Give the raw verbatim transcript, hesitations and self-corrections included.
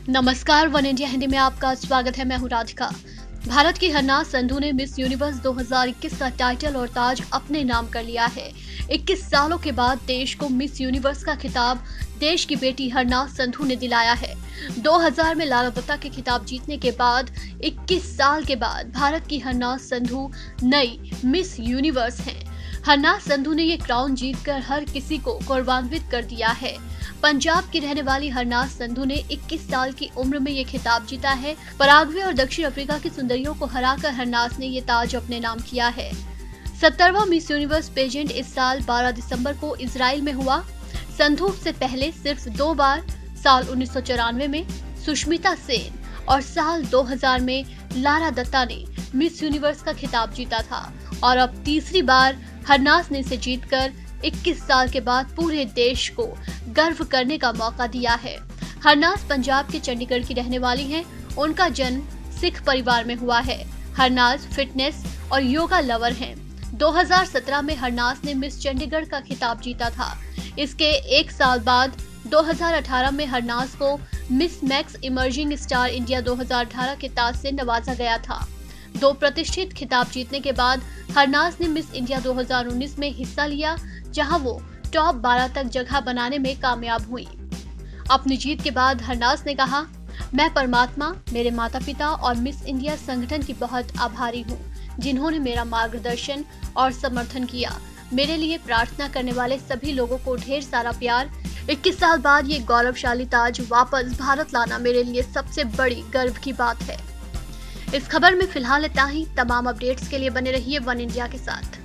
नमस्कार, one India Hindi में आपका स्वागत है। मैं हूं राधिका। भारत की हरनाज संधू ने मिस यूनिवर्स दो हज़ार इक्कीस का टाइटल और ताज अपने नाम कर लिया है। इक्कीस सालों के बाद देश को मिस यूनिवर्स का खिताब देश की बेटी हरनाज संधू ने दिलाया है। दो हज़ार में लारा दत्ता के खिताब जीतने के बाद इक्कीस साल के बाद भारत की हरनाज संधू नई मिस यूनिवर्स हैं। हरनाज संधू ने ये क्राउन जीतकर हर किसी को गौरवान्वित कर दिया है। पंजाब की रहने वाली हरनाज संधू ने इक्कीस साल की उम्र में ये खिताब जीता है। पराग्वे और दक्षिण अफ्रीका की सुंदरियों को हराकर हरनाज ने ये ताज अपने नाम किया है। सत्तरवां मिस यूनिवर्स पेजेंट इस साल बारह दिसंबर को इजराइल में हुआ। संधू से पहले सिर्फ दो बार, साल उन्नीस सौ चौरानवे में सुष्मिता सेन और साल दो हज़ार में लारा दत्ता ने मिस यूनिवर्स का खिताब जीता था और अब तीसरी बार हरनाज ने इसे जीतकर इक्कीस साल के बाद पूरे देश को गर्व करने का मौका दिया है। हरनाज पंजाब के चंडीगढ़ की रहने वाली हैं। उनका जन्म सिख परिवार में हुआ है। हरनाज फिटनेस और योगा लवर हैं। दो हज़ार सत्रह में हरनाज ने मिस चंडीगढ़ का खिताब जीता था। इसके एक साल बाद दो हज़ार अठारह में हरनाज को Miss Max Emerging Star India दो हज़ार अठारह के ताज से नवाजा गया था। दो प्रतिष्ठित खिताब जीतने के बाद हरनाज ने मिस इंडिया दो हज़ार उन्नीस में हिस्सा लिया, जहां वो टॉप बारह तक जगह बनाने में कामयाब हुई। अपनी जीत के बाद हरनाज ने कहा, मैं परमात्मा, मेरे माता पिता और मिस इंडिया संगठन की बहुत आभारी हूँ, जिन्होंने मेरा मार्गदर्शन और समर्थन किया। मेरे लिए प्रार्थना करने वाले सभी लोगों को ढेर सारा प्यार। इक्कीस साल बाद ये गौरवशाली ताज वापस भारत लाना मेरे लिए सबसे बड़ी गर्व की बात है। इस खबर में फिलहाल इतना ही। तमाम अपडेट्स के लिए बने रहिए वन इंडिया के साथ।